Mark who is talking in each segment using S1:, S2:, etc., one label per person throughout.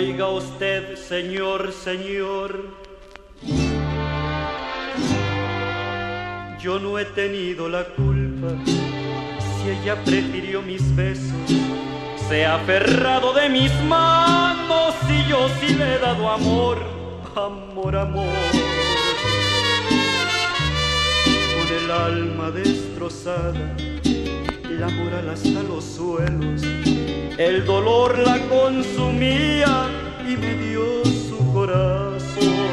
S1: Oiga usted, señor, señor, yo no he tenido la culpa si ella prefirió mis besos. Se ha aferrado de mis manos y yo sí le he dado amor, amor, amor. Con el alma destrozada, la moral hasta los suelos, el dolor la consumía y me dio su corazón.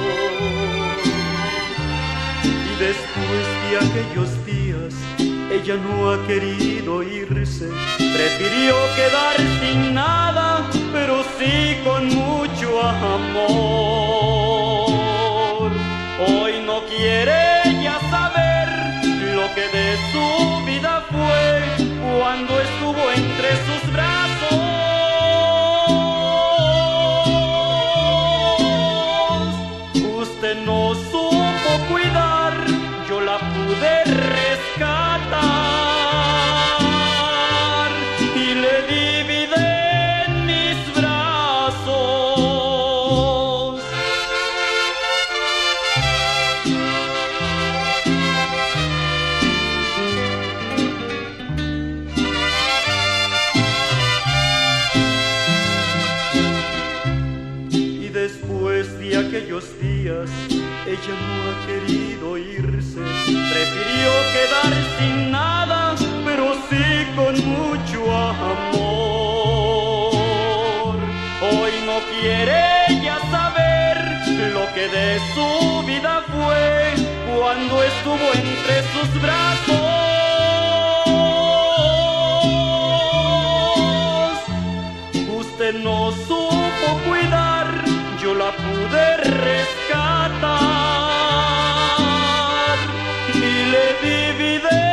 S1: Y después de aquellos días, ella no ha querido irse, prefirió quedar sin nada, pero sí con mucho amor. Hoy no quiere ella saber lo que de su vida fue cuando estuvo entre sus brazos. Usted no supo cuidar, yo la pude rescatar y le di vida en mis brazos. Y después de aquellos días, ella no ha querido irse, prefirió quedar sin nada, pero sí con mucho amor. Hoy no quiere ella saber lo que de su vida fue cuando estuvo entre sus brazos. Usted no supo cuidar, yo la pude rescatar y le di vida.